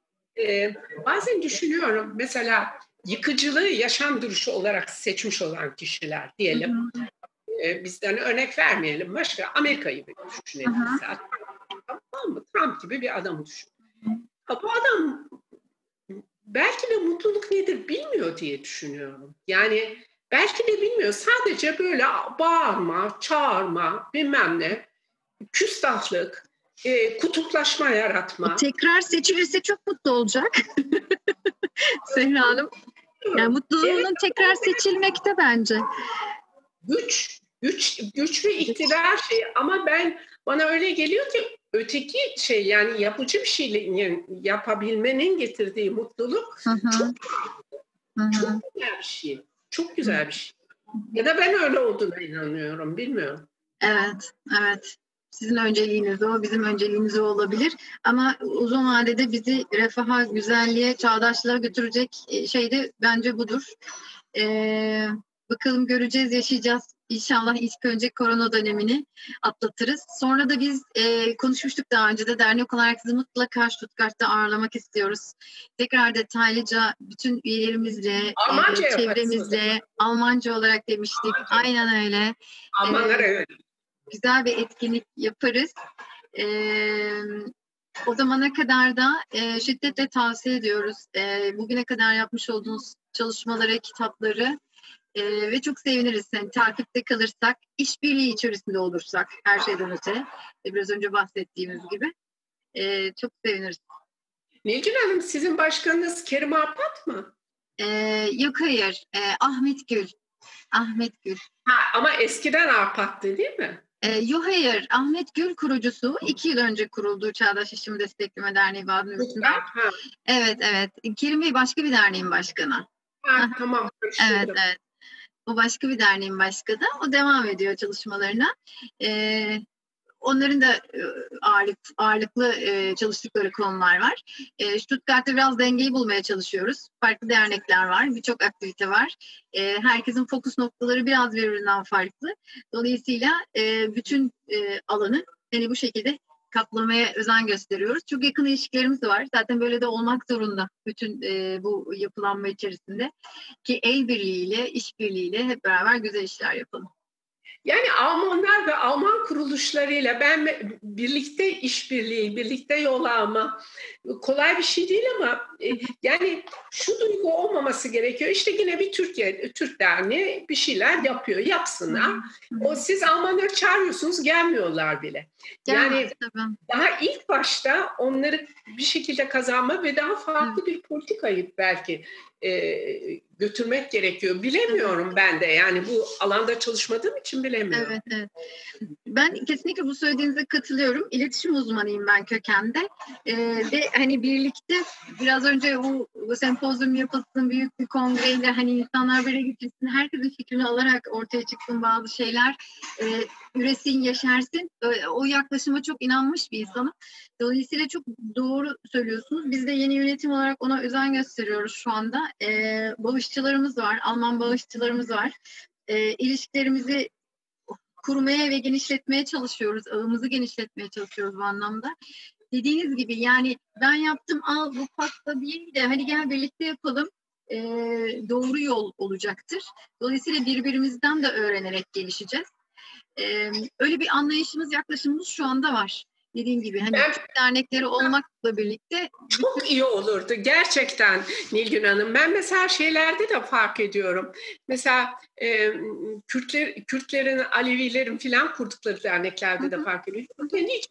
bazen düşünüyorum mesela yıkıcılığı yaşam duruşu olarak seçmiş olan kişiler diyelim. Bizden örnek vermeyelim. Başka Amerika'yı düşünelim mesela. Tamam mı? Trump gibi bir adamı düşün. Bu adam belki de mutluluk nedir bilmiyor diye düşünüyorum. Yani belki de bilmiyor. Sadece böyle bağırma, çağırma, bilmem ne, küstahlık, kutuplaşma yaratma. Tekrar seçilirse çok mutlu olacak. Zehra Hanım. Yani mutluluğunun tekrar seçilmekte bence. Güç ve iktidar şeyi ama bana öyle geliyor ki öteki şey yani yapıcı bir şeyle yapabilmenin getirdiği mutluluk çok güzel bir şey. Çok güzel bir şey. Ya da ben öyle olduğuna inanıyorum, bilmiyorum. Evet. Sizin önceliğiniz o, bizim önceliğimiz o olabilir. Ama uzun vadede bizi refaha, güzelliğe, çağdaşlığa götürecek şey de bence budur. Bakalım göreceğiz, yaşayacağız. İnşallah ilk önce korona dönemini atlatırız. Sonra da biz konuşmuştuk daha önce de, dernek olarak sizi mutlaka Stuttgart'ta ağırlamak istiyoruz. Tekrar detaylıca bütün üyelerimizle, çevremizle, Almanca olarak demiştik. Aynen öyle. Almanlar evet. Güzel bir etkinlik yaparız. O zamana kadar da şiddetle tavsiye ediyoruz. Bugüne kadar yapmış olduğunuz çalışmaları, kitapları ve çok seviniriz. Yani takipte kalırsak, işbirliği içerisinde olursak her şeyden öte. Biraz önce bahsettiğimiz gibi. Çok seviniriz. Nilgün Hanım, sizin başkanınız Kerim Arpat mı? Yok hayır. Ahmet Gül. Ama eskiden Arpat'tı değil mi? Yok hayır. Ahmet Gül kurucusu. 2 yıl önce kuruldu Çağdaş Yaşamı Destekleme Derneği Baden-Württemberg. Evet. Kerim Bey başka bir derneğin başkanı. Tamam. Evet. O başka bir derneğin başkanı. O devam ediyor çalışmalarına. Onların da ağırlıklı çalıştıkları konular var. Stuttgart'ta biraz dengeyi bulmaya çalışıyoruz. Farklı dernekler var, birçok aktivite var. Herkesin fokus noktaları biraz birbirinden farklı. Dolayısıyla bütün alanı yani bu şekilde katlamaya özen gösteriyoruz. Çok yakın ilişkilerimiz var. Zaten böyle de olmak zorunda bütün bu yapılanma içerisinde. Ki el birliğiyle, işbirliğiyle hep beraber güzel işler yapalım. Yani Almanlar ve Alman kuruluşlarıyla ben birlikte işbirliği, birlikte yol alma kolay bir şey değil ama yani şu duygu olmaması gerekiyor. İşte yine bir Türk Derneği bir şeyler yapıyor. Yapsınlar. O siz Almanları çağırıyorsunuz, gelmiyorlar bile. Yani daha ilk başta onları bir şekilde kazanma ve daha farklı bir politikayı belki götürmek gerekiyor. Bilemiyorum ben de. Yani bu alanda çalışmadığım için bilemiyorum. Evet. Ben kesinlikle bu söylediğinize katılıyorum. İletişim uzmanıyım ben kökende. Ve hani birlikte biraz önce bu sempozyum yapılsın, büyük bir kongreyle hani insanlar böyle gitsin, herkesin fikrini alarak ortaya çıksın bazı şeyler. Üresin, yeşersin. O yaklaşıma çok inanmış bir insanım. Dolayısıyla çok doğru söylüyorsunuz. Biz de yeni yönetim olarak ona özen gösteriyoruz şu anda. Bağışçılarımız var, Alman bağışçılarımız var. İlişkilerimizi kurmaya ve genişletmeye çalışıyoruz. Ağımızı genişletmeye çalışıyoruz bu anlamda. Dediğiniz gibi yani ben yaptım al bu pasta değil de hadi gel birlikte yapalım. Doğru yol olacaktır. Dolayısıyla birbirimizden de öğrenerek gelişeceğiz. Öyle bir anlayışımız, yaklaşımımız şu anda var. Dediğim gibi hani Türk dernekleri olmakla birlikte çok iyi olurdu gerçekten Nilgün Hanım. Ben mesela şeylerde de fark ediyorum. Mesela Kürtlerin, Alevilerin filan kurdukları derneklerde de fark ediyorum.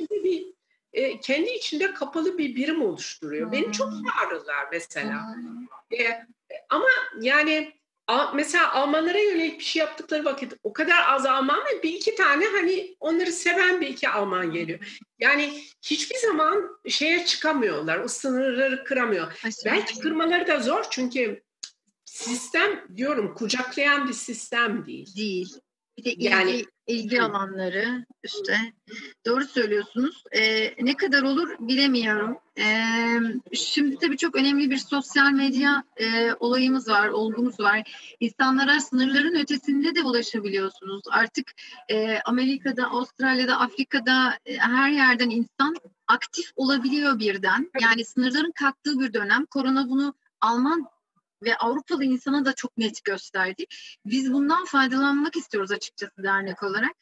Kendi içinde kapalı bir birim oluşturuyor. Beni çok çağırırlar mesela. Ama yani mesela Almanlara yönelik bir şey yaptıkları vakit o kadar az Alman ve bir iki tane hani onları seven bir iki Alman geliyor. Yani hiçbir zaman şeye çıkamıyorlar. O sınırları kıramıyor. Belki kırmaları da zor çünkü sistem diyorum kucaklayan bir sistem değil. Bir de ilgi alanları işte. Doğru söylüyorsunuz. Ne kadar olur bilemiyorum. Şimdi tabii çok önemli bir sosyal medya olayımız var, olgumuz var. İnsanlara sınırların ötesinde de ulaşabiliyorsunuz. Artık Amerika'da, Avustralya'da, Afrika'da her yerden insan aktif olabiliyor birden. Yani sınırların kalktığı bir dönem. Korona bunu Alman ve Avrupalı insana da çok net gösterdi. Biz bundan faydalanmak istiyoruz açıkçası dernek olarak.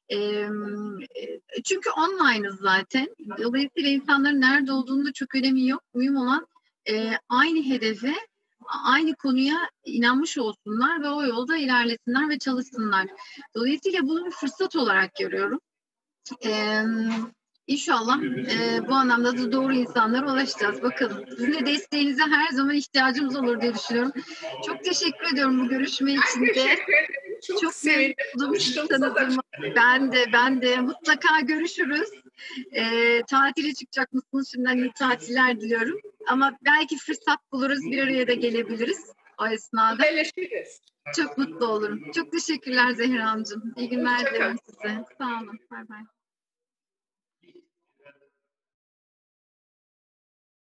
Çünkü online'ız zaten. Dolayısıyla insanların nerede olduğunu da çok önemi yok. Mühim olan aynı hedefe, aynı konuya inanmış olsunlar ve o yolda ilerlesinler ve çalışsınlar. Dolayısıyla bunu bir fırsat olarak görüyorum. İnşallah bu anlamda da doğru insanlara ulaşacağız. Bakalım. Sizin de desteğinize her zaman ihtiyacımız olur diye düşünüyorum. Çok teşekkür ediyorum bu görüşme için de. Çok sevindim. Ben de mutlaka görüşürüz. Tatile çıkacak mısınız? Şimdiden iyi tatiller diliyorum. Ama belki fırsat buluruz. Bir araya da gelebiliriz o esnada. Çok mutlu olurum. Çok teşekkürler Zehra Hanımcığım. İyi günler dilerim size. Sağ olun. Bay bay.